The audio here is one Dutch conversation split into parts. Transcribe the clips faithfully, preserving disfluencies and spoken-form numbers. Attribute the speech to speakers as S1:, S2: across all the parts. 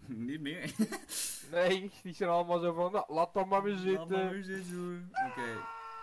S1: Niet meer?
S2: Nee, die zijn allemaal zo van, nou, laat dan maar weer zitten.
S1: Laat maar weer zitten hoor. Oké. Okay.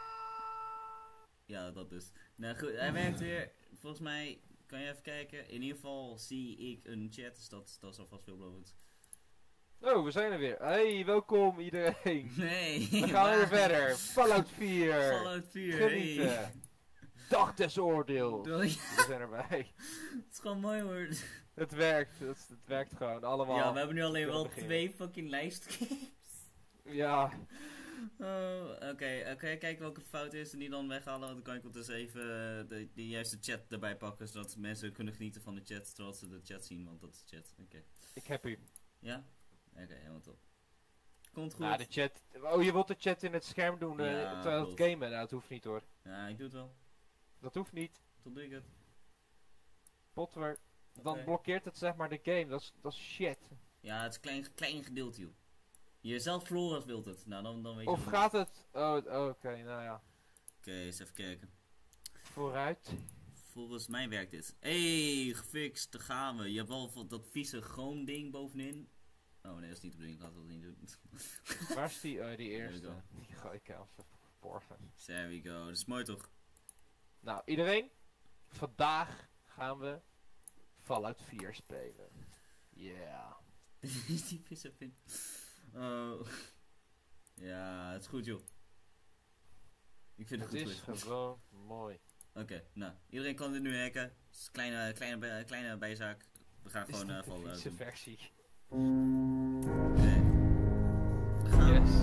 S1: Ja, dat dus. Nou goed, hij werkt weer. Volgens mij, kan je even kijken. In ieder geval zie ik een chat, dus dat, dat is alvast veelbelovend.
S2: Oh, we zijn er weer. Hey, welkom iedereen.
S1: Nee.
S2: We gaan weer verder. Fallout vier.
S1: Fallout vier,
S2: Genieten.
S1: hey.
S2: Dag des oordeels.
S1: Doei.
S2: We zijn erbij.
S1: Het is gewoon mooi hoor.
S2: Het werkt, het, het werkt gewoon, allemaal.
S1: Ja, we hebben nu alleen wel
S2: beginnen.
S1: twee fucking lijstgames.
S2: Ja.
S1: Oh, oké, okay. oké, okay, kijk welke fout is en die dan weghalen. Dan kan ik ook dus even de, de juiste chat erbij pakken, zodat mensen kunnen genieten van de chat, terwijl ze de chat zien, want dat is chat. Oké. Okay.
S2: Ik heb u.
S1: Ja? Oké, okay, helemaal top. Komt goed.
S2: Ja, de chat. Oh, je wilt de chat in het scherm doen uh,
S1: ja,
S2: terwijl het gamen? Nou, dat hoeft niet hoor.
S1: Ja, ik doe het wel.
S2: Dat hoeft niet.
S1: Tot doe ik het.
S2: Potwer. Dan
S1: Okay.
S2: blokkeert het zeg maar de game. Dat is, dat is shit.
S1: Ja, het is een klein, klein gedeelte, joh. Je zelf Floris wilt het. Nou, dan, dan weet je
S2: Of gaat het... Oh, oh oké, okay, nou ja.
S1: Oké, okay, eens even kijken.
S2: Vooruit.
S1: Volgens mij werkt dit. Hey, gefixt, daar gaan we. Je hebt wel dat vieze chroom ding bovenin. Oh nee, dat is niet de bedoeling, laten we dat niet doen.
S2: Waar is die? Oh, die
S1: There
S2: eerste.
S1: we go.
S2: Die ga ik even borgen.
S1: There we go, dat is mooi toch?
S2: Nou, iedereen. Vandaag gaan we Fallout vier spelen. Yeah.
S1: Die vieze pin. Oh. Ja, het is goed joh. Ik vind het,
S2: Het
S1: goed.
S2: is
S1: goed.
S2: gewoon mooi.
S1: Oké, okay, nou, iedereen kan dit nu hacken. Het is een kleine, kleine, kleine bijzaak. We gaan gewoon uh, Fallout
S2: Deze
S1: doen.
S2: versie.
S1: Okay.
S2: Yes.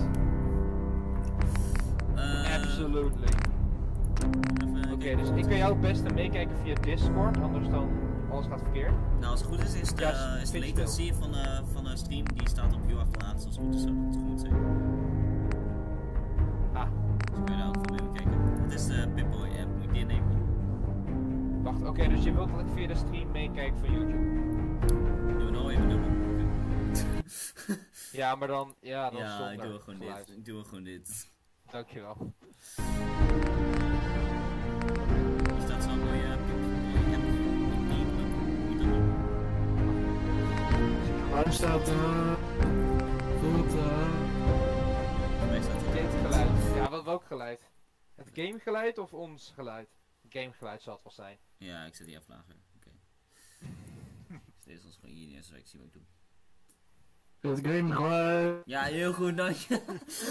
S1: Uh,
S2: Absolutely. Oké, okay, dus ik kan jou het beste meekijken via Discord, anders dan alles gaat verkeerd.
S1: Nou, als het goed is, is de,
S2: ja,
S1: is de latency van, uh, van de stream, die staat op jou achterlaten, zoals het goed is, zou het goed zijn.
S2: Ah.
S1: Dus kun je daar ook van mee kijken. Het is de Pip-Boy app, moet je die nemen.
S2: Wacht, oké, okay, dus je wilt dat ik via de stream meekijk van YouTube?
S1: Doe we nou even doen.
S2: Ja, maar dan, ja, dan
S1: ja,
S2: zonder
S1: ik doe wel gewoon
S2: geluid.
S1: dit. Ik doe wel gewoon dit.
S2: Dankjewel.
S1: Hier staat zo'n mooie uh, Pip-Boy app.
S3: Waar staat er? Goed,
S1: Mij staat er
S2: Het geluid. Ja, wat, welk geluid? Het gamegeluid of ons geluid? Het gamegeluid zal het wel zijn.
S1: Ja, ik zet die even lager. Oké. Okay. Dus deze was gewoon hier, zodat ik zie wat ik doe.
S3: het game geluid.
S1: Ja, heel goed, dankje.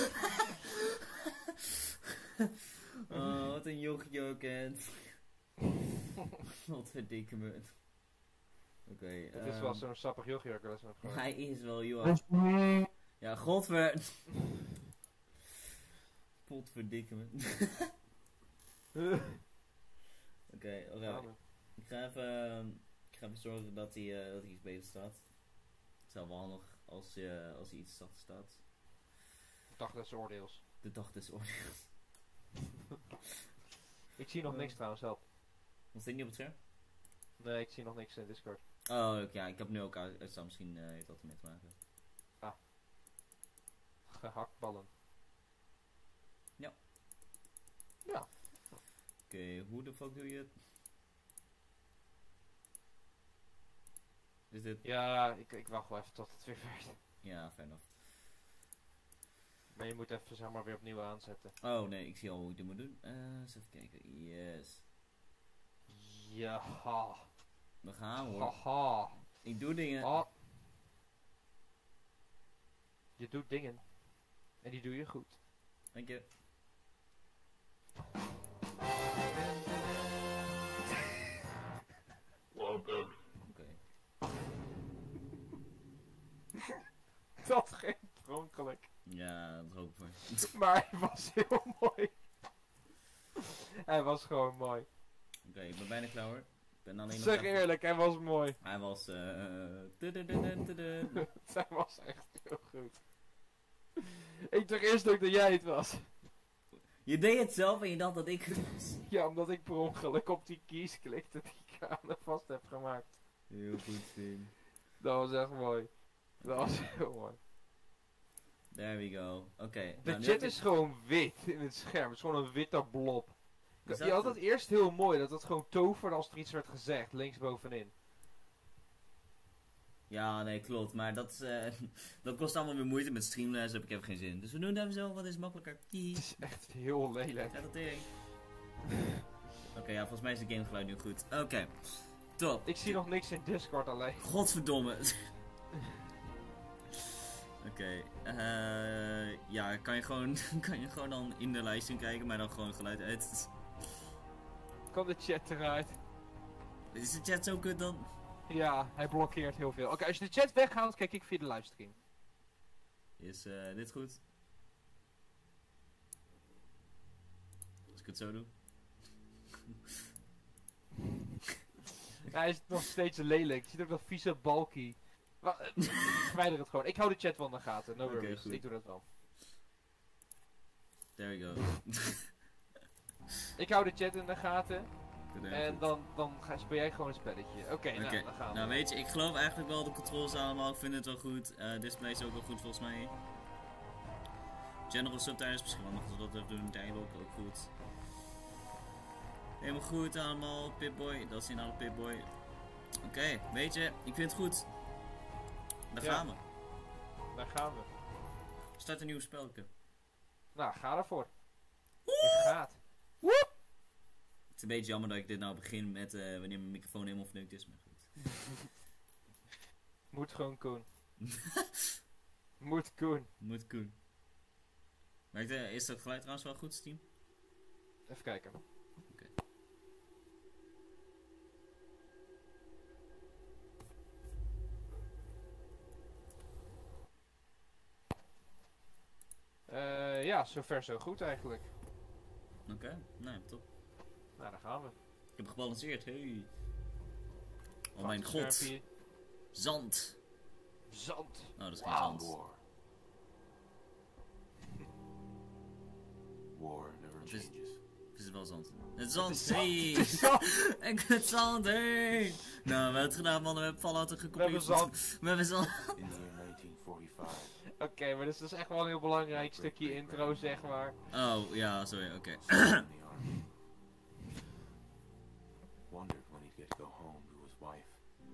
S1: Oh, wat een jochie ook, en. Wat verdikke me. Oké. Okay,
S2: Het is
S1: um,
S2: wel zo'n sappig jochie ook wel eens nog gewoon.
S1: hij is wel joh. Ja, godver. Potverdikke me. Oké, okay, oké. Okay. Ik ga even, ik ga even zorgen dat hij, uh, dat hij iets beter staat. Het is wel handig als, uh, als hij iets zachter staat.
S2: De dag des oordeels.
S1: De dag des oordeels.
S2: Ik zie nog niks trouwens, help.
S1: Wat zit niet op het scherm?
S2: Nee, ik zie nog niks in Discord.
S1: Oh, okay, ja, ik heb nu ook uitstaan. Misschien uh, heeft dat ermee te maken.
S2: Ah. Gehaktballen.
S1: Ja.
S2: Ja.
S1: Oké, okay, hoe de fuck doe je het? Is dit?
S2: Ja, ik, ik wacht wel even tot het weer werkt.
S1: Ja, fair enough.
S2: Maar je moet even zeg maar weer opnieuw aanzetten.
S1: Oh nee, ik zie al hoe ik dit moet doen. Uh, eens even kijken. Yes.
S2: Ja.
S1: We gaan hoor.
S2: Haha.
S1: Ik doe dingen.
S2: Oh. Je doet dingen. En die doe je goed.
S1: Dank je.
S3: Oké.
S1: Okay.
S2: Dat ging per ongeluk.
S1: Ja, dat hoop ik voor.
S2: Maar hij was heel mooi. Hij was gewoon mooi.
S1: Oké, okay, ik ben bijna klaar hoor. Ik ben alleen nog
S2: zeg
S1: even...
S2: eerlijk, hij was mooi.
S1: Hij was eh... Uh,
S2: hij was echt heel goed. Ik dacht eerst ook dat jij het was.
S1: Je deed het zelf en je dacht dat ik het was.
S2: Ja, omdat ik per ongeluk op die keys klikte die ik aan de vast heb gemaakt.
S1: Heel goed zien.
S2: Dat was echt mooi. Dat was heel mooi.
S1: There we go. Oké. Okay.
S2: De
S1: nou,
S2: chat is gewoon wit in het scherm. Het is gewoon een witte blob.
S1: Is
S2: Je
S1: dat
S2: had het eerst heel mooi, dat het gewoon toverde als er iets werd gezegd, linksbovenin.
S1: Ja, nee, klopt. Maar dat, uh, dat kost allemaal weer moeite met Streamlabs. Daar heb ik even geen zin in. Dus we doen het even zo, wat is makkelijker.
S2: Het is echt heel lelijk.
S1: Ja, dat deed ik. Oké, okay, ja, volgens mij is de gamegeluid nu goed. Oké, okay. Top.
S2: Ik zie nog niks in Discord alleen.
S1: Godverdomme. Oké, okay, uh, ja, kan je, gewoon, kan je gewoon dan in de livestream kijken, maar dan gewoon geluid uit.
S2: Kan de chat eruit?
S1: Is de chat zo kut dan?
S2: Ja, hij blokkeert heel veel. Oké, okay, als je de chat weghaalt, kijk ik via de livestream.
S1: Is uh, dit goed? Als ik het zo doe?
S2: Ja, hij is nog steeds lelijk. Je ziet ook dat vieze balkie. Ik verwijder het gewoon. Ik hou de chat wel in de gaten. No worries. Okay, ik doe dat wel.
S1: There we go.
S2: Ik hou de chat in de gaten. En
S1: goed.
S2: dan, dan ga, speel jij gewoon een spelletje. Oké, okay, okay. nou, dan gaan we.
S1: Nou, weet je, ik geloof eigenlijk wel de controls allemaal. Ik vind het wel goed. Uh, display is ook wel goed volgens mij. General subtitles misschien wel nog eens dat even doen. Dialog ook goed. Helemaal goed allemaal. Pip-Boy, dat is in alle Pip-Boy. Oké, okay, weet je, ik vind het goed. Daar
S2: ja.
S1: gaan we.
S2: Daar gaan we.
S1: Start een nieuw spelletje.
S2: Nou, ga ervoor. Je gaat. Woep!
S1: Het is een beetje jammer dat ik dit nou begin met uh, wanneer mijn microfoon helemaal verneukt is, maar goed.
S2: Moet gewoon Koen. Moet Koen.
S1: Moet Koen. Werkt, uh, is dat geluid trouwens wel goed, Steam?
S2: Even kijken.
S1: Oké. Okay.
S2: Uh, ja, zover zo goed eigenlijk.
S1: Oké, okay. Nou ja, top.
S2: Nou, daar gaan we.
S1: Ik heb gebalanceerd, hey. Oh mijn god. Scherpie. Zand.
S2: Zand.
S1: Oh, dat is geen wow. zand.
S4: War. War never changes.
S1: Het is wel zand. Het zand, hey! En het zand, hey! Nou, we hebben het gedaan, man. We hebben Fallout gekopieerd.
S2: We hebben zand.
S1: We hebben zand.
S4: In the year nineteen forty-five.
S2: Oké, okay, maar dus dat is echt wel een heel belangrijk stukje intro, zeg maar.
S1: Oh, ja, sorry, oké.
S4: Okay. Wondered when he'd get to go home to his wife.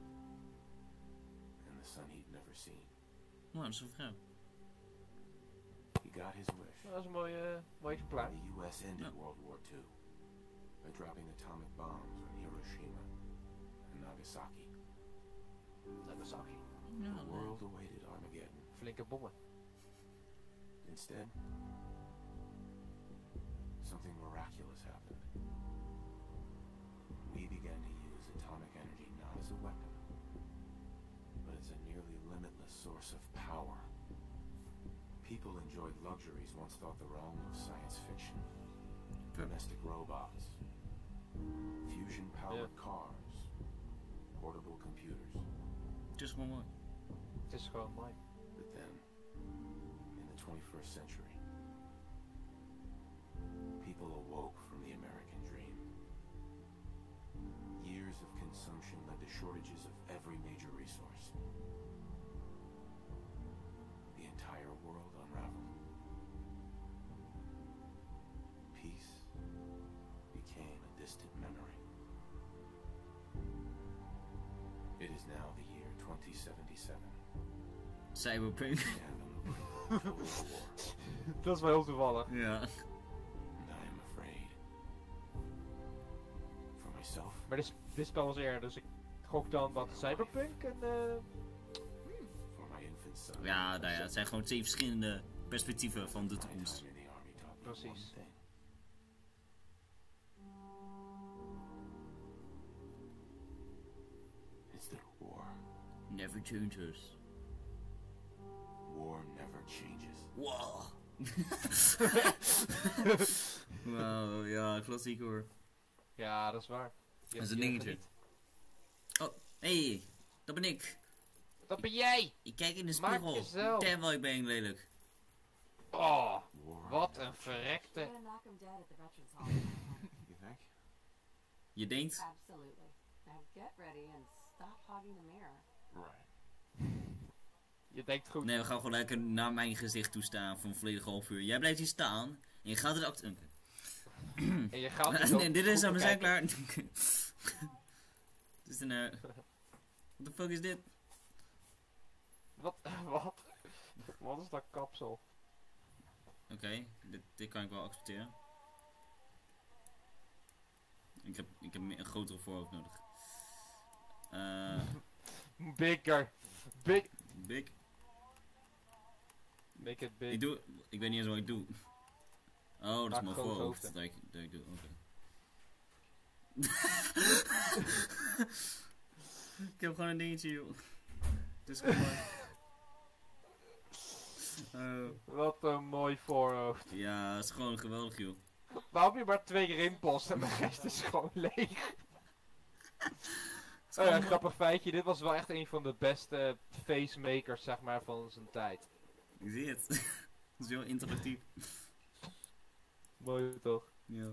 S4: And the son he'd never seen.
S1: Nou, dat is een vrouw.
S4: He got his wish.
S2: Dat is een mooie, mooie exemplaar.
S4: The U S ended no. World War Two by dropping atomic bombs on Hiroshima and Nagasaki.
S2: Nagasaki.
S4: No, the world awaited Armageddon.
S2: Flinke bommen.
S4: Instead, something miraculous happened. We began to use atomic energy not as a weapon, but as a nearly limitless source of power. People enjoyed luxuries once thought the realm of science fiction. Domestic robots, fusion-powered yeah. cars, portable computers.
S1: Just one more.
S2: Het is gewoon mooi.
S4: But then, in the twenty-first century, people awoke from the American dream. Years of consumption led to shortages of every major resource. The entire world unraveled. Peace became a distant memory. It is now the year twenty seventy-seven.
S1: Cyberpunk.
S2: Dat is wel heel toevallig.
S1: Ja.
S4: And I am afraid. For myself.
S2: Maar dit, dit spel was eerder, dus ik gok dan wat Cyberpunk en uh...
S4: For my infant son.
S1: Ja, nou ja, het zijn gewoon twee verschillende perspectieven van de toekomst.
S2: Precies.
S4: It's that war.
S1: Never changes.
S4: War never changes.
S1: Wow. Wow, ja, klassiek hoor.
S2: Ja, dat is waar.
S1: Dat is een dingetje. Oh, hey, dat ben ik.
S2: Dat ben jij!
S1: Ik kijk in de spiegel. Damn, wel, ik ben lelijk.
S2: Oh, wat een verrekte.
S1: Je denkt?
S5: Absolutely. Now get ready and stop hogging the mirror.
S4: Right.
S2: Je denkt goed.
S1: Nee, we gaan gewoon lekker naar mijn gezicht toe staan voor een volledige half uur. Jij blijft hier staan en je gaat het act...
S2: En je gaat het
S1: nee, dit is zo, we zijn klaar. Het is een... Uh... What the fuck is dit?
S2: als dat kapsel.
S1: Oké, okay, dit, dit kan ik wel accepteren. Ik heb, ik heb een grotere voorhoofd nodig. Uh,
S2: Bigger. Big.
S1: Big.
S2: Make it big.
S1: Ik doe, ik weet niet eens wat ik doe. Oh, dat
S2: Maak
S1: is mijn
S2: groot
S1: voorhoofd
S2: hoofd,
S1: dat ik, dat ik doe, oké. Okay. Ik heb gewoon een dingetje, joh. Dus kom maar. Uh,
S2: Wat een mooi voorhoofd.
S1: Ja, dat is gewoon geweldig, joh.
S2: Waarom heb je maar twee rimpels en de rest is gewoon leeg? Oh ja, grappig feitje, dit was wel echt een van de beste facemakers, zeg maar, van zijn tijd.
S1: Ik zie het. Dat is heel interactief.
S2: Mooi toch?
S1: Ja.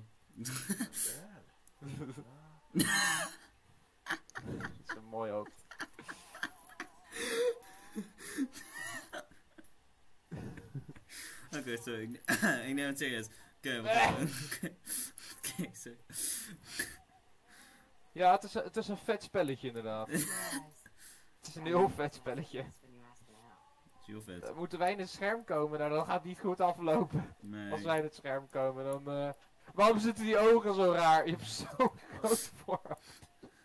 S2: Dat is een mooi hoofd.
S1: Oké, okay, sorry. Ik, ik neem het serieus. Oké, okay, we gaan. Oké, okay, sorry.
S2: Ja, het is, een, het is een vet spelletje inderdaad.
S5: Guys,
S2: Het is een heel vet spelletje.
S5: that's when you ask me out.
S1: Het is heel vet.
S2: Uh, moeten wij in het scherm komen? Nou, dan gaat het niet goed aflopen.
S1: Nee.
S2: Als wij in het scherm komen, dan... Uh... Waarom zitten die ogen zo raar? Je hebt zo'n groot voorhoofd.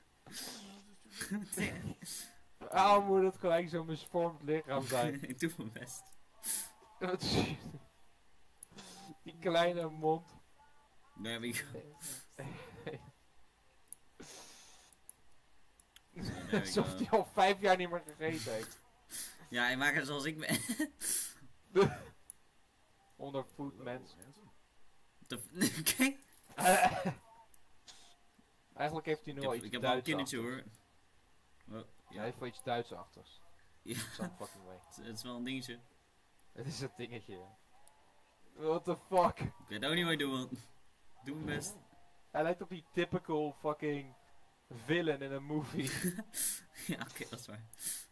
S2: Waarom moet het gelijk zo'n misvormd lichaam zijn?
S1: Ik doe mijn best.
S2: Wat zie je? Die kleine mond.
S1: There we go. So, there we
S2: Alsof
S1: go.
S2: hij al vijf jaar niet meer gegeten heeft.
S1: Ja, ik maak het zoals ik ben.
S2: Ondervoed mens.
S1: Oké. Okay.
S2: Eigenlijk heeft hij nu
S1: Ik
S2: al
S1: heb,
S2: iets
S1: ik heb wel een
S2: Duits
S1: kindertje
S2: achters.
S1: hoor. Oh,
S2: Hij
S1: ja.
S2: heeft wel iets Duits achters.
S1: Ja.
S2: Some fucking way.
S1: Het, het is wel een dingetje.
S2: Het is een dingetje, ja. What the fuck?
S1: Ik weet ook niet wat ik doe, man. Doe mijn best.
S2: Hij lijkt op die typical fucking villain in een movie.
S1: Ja, oké, okay, dat is waar.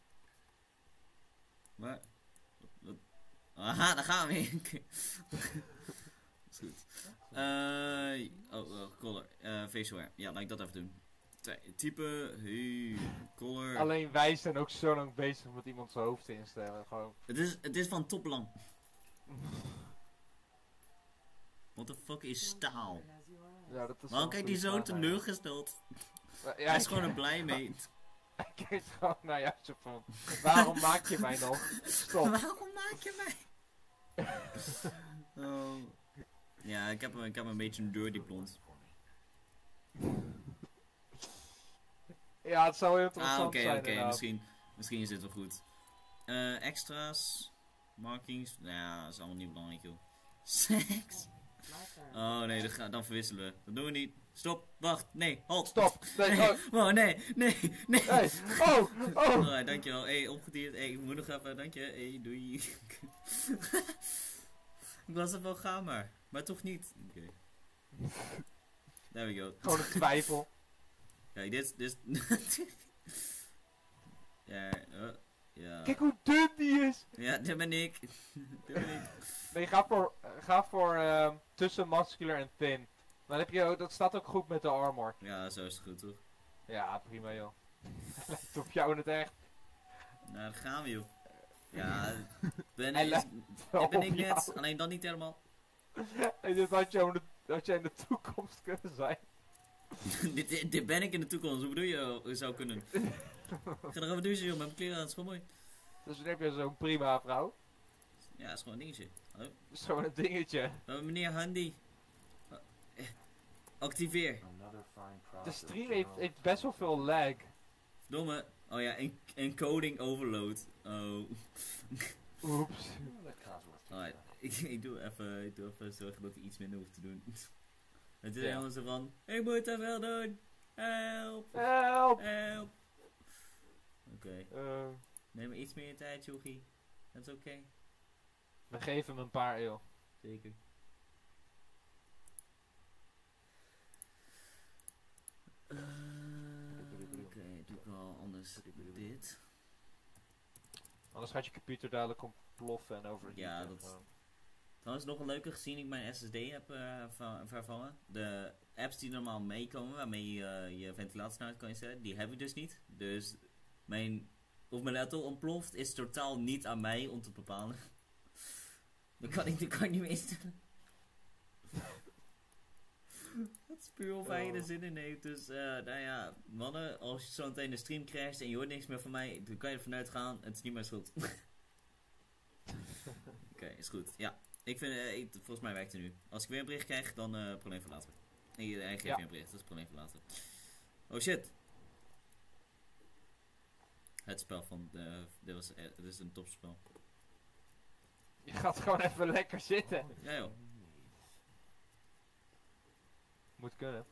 S1: Maar... Wat? Aha, daar gaan we weer. Okay. Dat is goed. Uh, oh, oh, color. Uh, facial hair. Ja, laat ik dat even doen. Twee, type, hey, color.
S2: Alleen wij zijn ook zo lang bezig met iemand zijn hoofd te instellen. Gewoon.
S1: Het is, het is van toplang. What the fuck is staal?
S5: As you are.
S2: Ja, dat is
S1: Waarom
S2: wel
S1: kijkt
S2: een
S1: hij zo
S2: goede vraag,
S1: teleurgesteld?
S2: eigenlijk. Ja,
S1: Hij is
S2: ik-
S1: gewoon er blij mee.
S2: Hij kijkt gewoon naar jou zo van. Waarom maak je mij nog? Stop.
S1: Waarom maak je mij? Oh. Ja, ik heb, een- ik heb een beetje een dirty blond.
S2: Ja, het zou heel
S1: Ah,
S2: interessant
S1: oké,
S2: zijn.
S1: oké,
S2: inderdaad.
S1: misschien, misschien is dit wel goed. Eh, extra's, markings, nou ja, dat is allemaal niet belangrijk, joh. Seks.
S5: My turn.
S1: Oh nee, dat ga, dan verwisselen we. Dat doen we niet. Stop, wacht, nee, halt.
S2: Stop. Nee,
S1: Nee,
S2: oh,
S1: oh nee, nee, nee.
S2: hey. Oh, oh.
S1: Alright, dankjewel. Hey, opgedierd. Hey, ik moet nog even, dank je. Hey, doei. Ik was er wel gaan, maar. Maar toch niet. Oké. Okay. There we go.
S2: Gewoon een twijfel.
S1: Kijk, dit is... ja, uh, ja.
S2: Kijk hoe dun die is.
S1: Ja, dit ben ik. Dit ben ik.
S2: Nee, ga voor, uh, ga voor uh, tussen muscular en thin. Dan heb je, ook- dat staat ook goed met de armor.
S1: Ja, zo is het goed, toch?
S2: Ja, prima joh. Lijkt op jou in het echt.
S1: Nou, daar gaan we, joh. Ja, ben
S2: Hij
S1: ik,
S2: lijkt
S1: dit ben
S2: op
S1: ik net.
S2: jou.
S1: Alleen dan niet helemaal.
S2: En dit had je, in de, had je in de toekomst kunnen zijn.
S1: dit, dit, dit ben ik in de toekomst. Hoe bedoel je, uh, zou kunnen? Ik ga er even douchen, joh, met mijn kleren aan. Het is gewoon mooi.
S2: Dus dan heb je zo'n prima vrouw.
S1: Ja, dat is gewoon een dingetje. Hallo?
S2: Dat is gewoon een dingetje.
S1: Uh, meneer Handy. Uh, eh, activeer.
S4: Another fine
S2: De
S4: product,
S2: stream heeft,
S4: General.
S2: heeft best wel veel lag.
S1: Domme. Oh ja, en encoding overload. Oh.
S2: Oeps.
S4: That Cosworth
S1: Alright,
S4: did
S1: ik, ik doe even, ik doe even zorgen dat hij iets minder hoeft te doen. Het is
S2: Ja.
S1: helemaal zo van, ik moet dat wel doen. Help,
S2: Help!
S1: help. Oké,
S2: Uh,
S1: neem maar iets meer tijd, jochie. Dat is oké.
S2: we geven hem een paar eeuw.
S1: Zeker. Eh, Oké, doe ik al anders dit.
S2: Anders gaat je computer dadelijk ontploffen en over.
S1: Ja, dat- Trouwens, nog een leuke, gezien ik mijn S S D heb eh, va- vervangen. De apps die normaal meekomen, waarmee je eh, je ventilatie uit kan instellen, die heb ik dus niet. Dus mijn, of mijn laptop ontploft is totaal niet aan mij om te bepalen. Dat kan ik, dat kan ik niet meer instellen. Dat is puur of hij er zin in heeft. Dus, uh, nou ja, mannen, als je zo meteen de stream crasht en je hoort niks meer van mij, dan kan je ervan uitgaan, het is niet mijn schuld. Oké, okay, is goed. Ja, ik vind, uh, ik, volgens mij werkt het nu. Als ik weer een bericht krijg, dan uh, probleem voor later. Nee, hij geeft
S2: Ja.
S1: weer een bericht, dat is probleem voor later. Oh shit. Het spel van, uh, dit, was, uh, dit is een topspel.
S2: Je gaat gewoon even lekker zitten.
S1: Ja joh.
S2: Moet kunnen.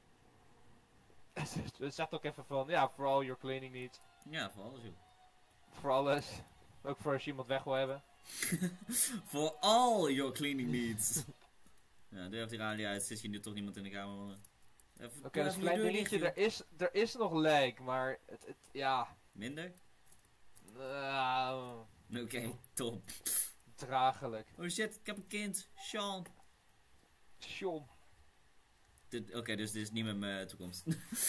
S2: Er staat ook even van, ja, for all your cleaning needs.
S1: Ja, voor alles joh.
S2: Voor alles. Ook voor als je iemand weg wil hebben.
S1: For all your cleaning needs. Ja, durf die radio uit, zit je nu toch niemand in de kamer wonen.
S2: Oké, okay, dat is een klein dingetje, er is, er is nog lag, maar het, het ja...
S1: Minder?
S2: Uh,
S1: Oké, okay, top.
S2: Dragelijk.
S1: Oh shit, ik heb een kind. Sean.
S2: Sean.
S1: Oké, okay, dus dit is niet met mijn toekomst.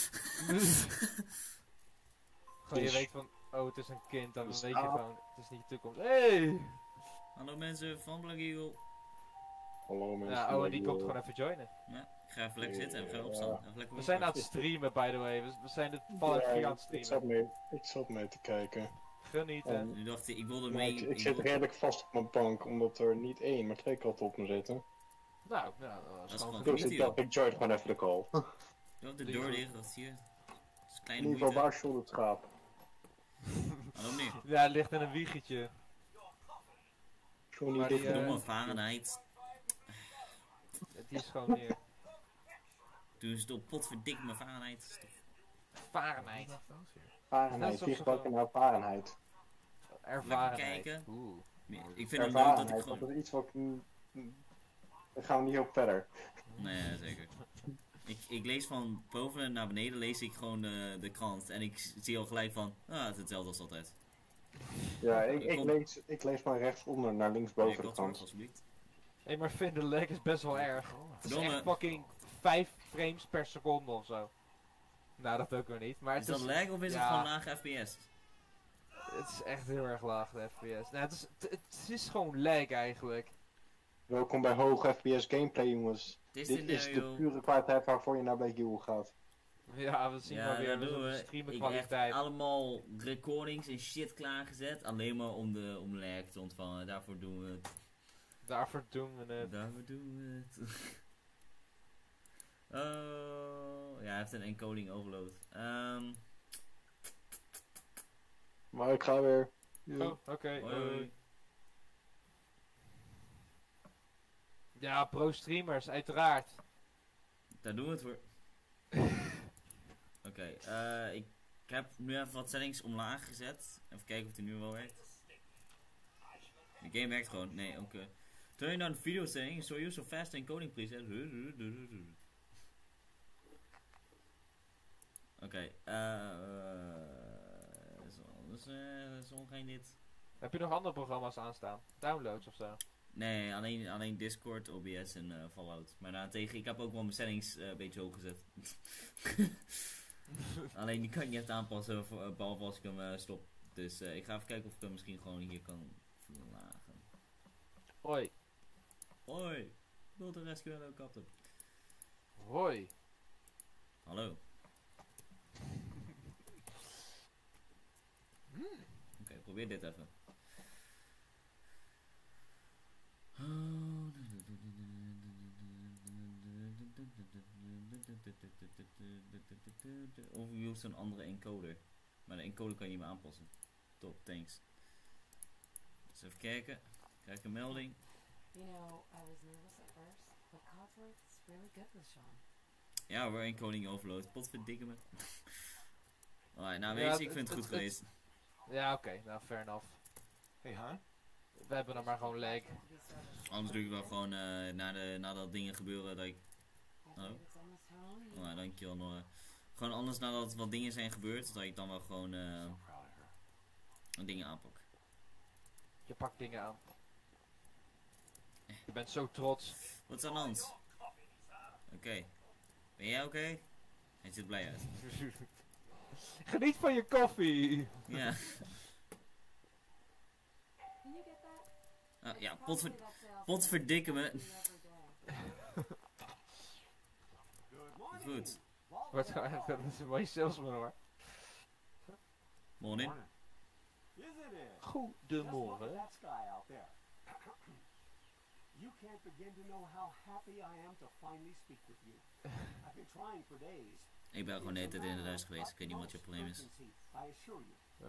S2: Gewoon je weet van, oh het is een kind, dan weet je gewoon, het is niet je toekomst. Hey!
S1: Hallo mensen van Black Eagle.
S3: Hallo mensen.
S2: Ja, oh en die komt gewoon even joinen.
S1: Ja, ik ga even lekker zitten en even opstaan. Even lekker
S2: we zijn aan het streamen by the way, we, we zijn de Fallout vier aan het streamen.
S3: Ik zat, mee, ik zat mee te kijken.
S2: Genieten.
S3: En,
S1: nu dacht ik, ik wilde
S3: maar
S1: mee...
S3: ik, ik,
S1: ik
S3: zit
S1: wilde...
S3: redelijk vast op mijn bank, omdat er niet één, maar twee katten op me zitten.
S2: Nou, nou, dat is,
S1: Dat is
S2: gewoon
S1: gewoon
S3: Dus ik dacht, ik join gewoon even de call.
S1: Je had de deur dicht, dat zie je. Dat is
S3: In
S1: kleine
S3: ieder geval,
S1: moeite.
S3: waar stond het schaap?
S1: Hallo meneer.
S2: Ja, het ligt in een wiegetje.
S3: Johnny
S2: Maar die,
S3: dit
S2: eh,
S1: Domme Fahrenheit.
S2: Die is gewoon neer.
S1: Toen is het op potverdik mijn Fahrenheit.
S2: Fahrenheit.
S3: Fahrenheit,
S2: Dat is
S3: wie
S2: toch
S3: gebruikt
S2: zo-
S3: nou Fahrenheit?
S2: Ervarenheid.
S1: kijken.
S2: Oeh.
S1: Ik vind het leuk dat ik
S3: Ervarenheid,
S1: gewoon...
S3: dat is iets wat... mm, mm, Daar gaan we niet op verder.
S1: Nee, zeker. Ik, ik lees van boven naar beneden lees ik gewoon uh, de krant. En ik zie al gelijk van, ah, het is hetzelfde als altijd.
S3: Ja, ik, ik,
S1: Kom.
S3: lees, ik lees maar rechtsonder naar
S1: Nee,
S3: linksboven de
S1: Godford,
S3: krant.
S1: alsjeblieft.
S2: Hé, hey, maar vind de lag is best wel erg. Het is
S1: Domme.
S2: echt fucking vijf frames per seconde of zo. Nou, dat ook weer niet. Maar
S1: Is
S2: het
S1: dat
S2: is,
S1: lag of is
S2: ja.
S1: het gewoon lage F P S?
S2: het is echt heel erg laag, de F P S. Nou, het, is, het, het is gewoon lag eigenlijk.
S3: Welkom bij hoge F P S gameplay, jongens.
S1: Dit
S3: Dit is de
S1: scenario...
S3: pure kwaliteit waarvoor je naar Black Eagle gaat.
S2: Ja, we zien
S1: Ja,
S2: maar weer
S1: dat doen
S2: de
S1: we.
S2: streamen
S1: Ik heb
S2: kwaliteit.
S1: allemaal recordings en shit klaargezet. Alleen maar om de om lag te ontvangen. Daarvoor doen we het.
S2: Daarvoor doen we het.
S1: Daarvoor doen we het. Oh, ja, hij heeft een encoding overload. Ehm
S3: Maar ik ga weer.
S2: Oh, oké.
S1: hoi,
S2: hoi.
S1: hoi.
S2: Ja, pro-streamers, uiteraard.
S1: Daar doen we het voor. Oké, okay, uh, ik heb nu even wat settings omlaag gezet. Even kijken of die nu wel werkt. De game werkt gewoon. Nee, oké. Okay. Turn on video settings, so use a fast encoding preset. Oké, okay, uh, dus, uh, zo geen dit.
S2: Heb je nog andere programma's aanstaan? Downloads of zo?
S1: Nee, alleen, alleen Discord, O B S en uh, Fallout. Maar daarentegen, ik heb ook wel mijn settings uh, een beetje hoog gezet. Alleen die kan ik niet echt aanpassen, voor, uh, behalve als ik hem uh, stop. Dus uh, ik ga even kijken of ik hem misschien gewoon hier kan verlagen.
S2: Hoi.
S1: Hoi, Wilt de rescue hello captain.
S2: Hoi.
S1: Hallo. Oké, okay, probeer dit even. Of je use een andere encoder. Maar de encoder kan je niet meer aanpassen. Top, thanks. Dus even kijken. Krijg ik een melding.
S5: You know, I was nervous at first, but Codsworth is really good with Sean.
S1: Ja hoor, encoding overload. Potverdikke me. Alright, nou weet
S2: Ja,
S1: je, ik vind het goed
S2: het-
S1: geweest.
S2: Ja, oké. Nou, fair enough.
S4: Hey, Han?
S2: We hebben er maar gewoon lag.
S5: To be started.
S1: Anders doe ik wel gewoon uh, na, de, nadat dingen gebeuren dat ik...
S5: I
S1: Oh.
S5: think it's almost home.
S1: Oh, nou, dankjewel Nora. Gewoon anders nadat wat dingen zijn gebeurd, dat ik dan wel gewoon uh,
S4: So proud of her.
S1: dingen aanpak.
S2: Je pakt dingen aan. Je bent zo trots.
S1: Wat is aan de hand? Oké. Okay. Ben jij oké? Okay? Hij ziet er blij uit.
S2: Geniet van je koffie.
S1: Ja.
S5: Can you get that?
S1: Ah, ja, potver, potverdikke me. Goed.
S2: Wat gaat dat is een mooie salesman hoor.
S1: Morning.
S2: Goedemorgen.
S6: You can't begin to know how happy I am to finally speak with you. I've been trying for days.
S1: Ik ben gewoon de hele tijd in het huis geweest. Ik weet niet wat je probleem is.
S6: I assure you.
S2: Uh,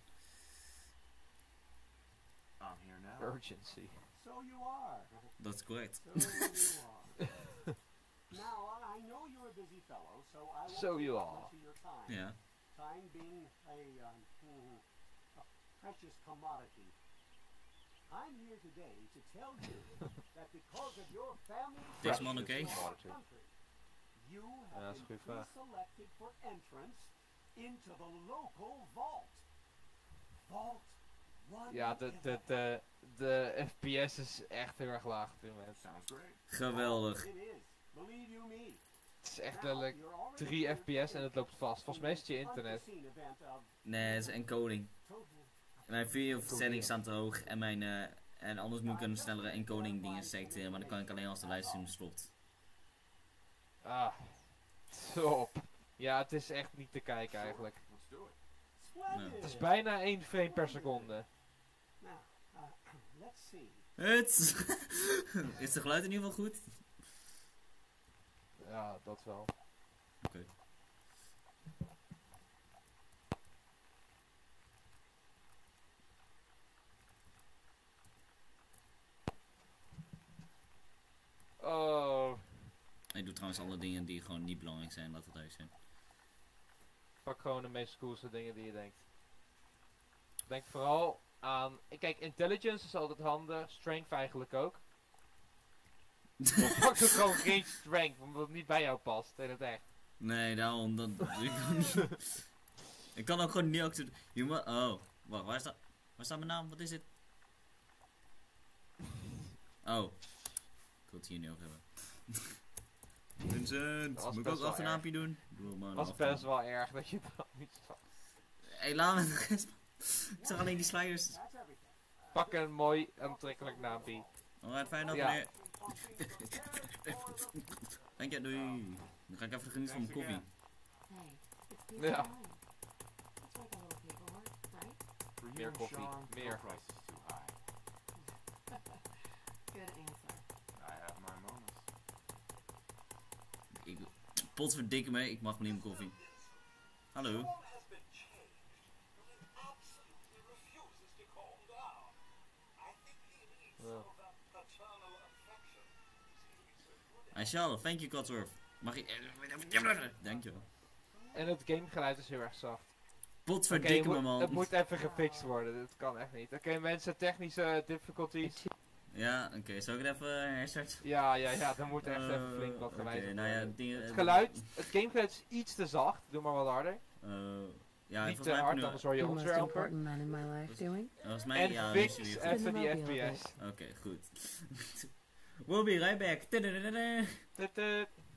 S4: I'm here now.
S2: urgency.
S6: So you are.
S1: Dat is correct.
S6: So you are. Now I know you're a busy fellow, so I won't
S2: So you
S6: take
S2: are.
S6: much of your time.
S1: Ja.
S6: Time being a, um, hmm, a precious commodity. I'm here today to tell you that because of your family
S1: Deze man oké?
S6: country, you
S2: Ja, dat
S6: have
S2: is een
S6: been
S2: goede vraag.
S6: selected for entrance into the local vault. Vault one.
S2: Ja, de, de, de, de F P S is echt heel erg laag op dit moment.
S4: Sounds great.
S1: Geweldig.
S6: It is. Believe you me.
S2: Het is echt
S6: Now,
S2: letterlijk
S6: you're already
S2: drie
S6: here
S2: F P S en het loopt vast. Volgens mij is het je internet.
S6: unforeseen event of
S1: Nee, het is encoding.
S6: total
S1: Mijn videoverzending staat te hoog en mijn... Uh, en anders moet ik een snellere encoding dingen selecteren. Maar dan kan ik alleen als de livestream stopt.
S2: Ah, top. Ja, het is echt niet te kijken eigenlijk.
S4: Let's do it.
S6: splendid.
S2: Het is bijna één frame per seconde.
S6: Now, uh, let's see.
S1: Het is de geluid in ieder geval goed?
S2: Ja, dat wel.
S1: Oké.
S2: Oh,
S1: Ik doe trouwens alle dingen die gewoon niet belangrijk zijn, laat het uit zijn.
S2: pak gewoon de meest coolste dingen die je denkt. Denk vooral aan... Kijk, intelligence is altijd handig. Strength eigenlijk ook. Of pak er gewoon geen strength, omdat het niet bij jou past in het echt.
S1: Nee, daarom, dat doe ik ook niet. Ik kan ook gewoon niet accepteren. Je moet... Oh, wacht, waar staat... Waar staat mijn naam? Wat is dit? Oh. Ik wil het hier niet over hebben. Vincent,
S2: Dat was
S1: moet ik
S2: best
S1: ook
S2: wel
S1: achternaampje doen? Ik bedoel, maar
S2: Het
S1: een
S2: was
S1: achternaam.
S2: best wel erg dat je dat niet zag.
S1: Hé, laat me nog eens. Ik zag alleen die sliders.
S6: That's everything.
S2: Pak een mooi aantrekkelijk naampje.
S1: Alright, fijn dat
S2: Ja.
S1: meneer. Dank je, doei. Dan ga ik even genieten van mijn koffie.
S5: Hey, it's peace
S2: Yeah.
S5: of mind. Let's make a little paperwork, right?
S4: For you
S2: Meer
S4: and
S2: koffie,
S4: Sean,
S2: meer.
S4: no price is too high.
S5: Good answer.
S4: I have my moments.
S1: Ik, potverdikke me, ik mag niet mijn koffie. Hallo.
S2: Ja.
S1: I shall, thank you Cotsworth. Mag ik... Dankjewel.
S2: En het gamegeluid is heel erg zacht.
S1: Potverdikke
S2: Oké,
S1: me
S2: moet-
S1: man.
S2: het moet even gefixt worden, dit kan echt niet. Oké mensen, technische difficulties.
S1: Ja, oké, okay, zal ik het even uh, herstarten?
S2: Ja, ja, ja, dan moet echt
S1: Uh,
S2: even flink wat
S1: Oké,
S2: gewijzigd
S1: nou ja,
S2: worden.
S1: dingen...
S2: Het geluid, het gamegeluid is iets te zacht, doe maar wat harder.
S1: Uh, ja,
S2: Niet
S1: volgens
S2: te
S1: mij heb
S2: hard,
S1: ik nu...
S2: anders hoor je
S5: The
S2: ons
S5: most
S2: weer amper.
S5: important man in my life doing?
S1: Volgens mij,
S2: En
S1: ja,
S2: fix
S1: nu is het
S2: even
S5: Spin
S2: die
S5: the mobile
S2: F P S.
S1: Oké, goed. We'll be right back. Tududududud.
S2: Tut, tut.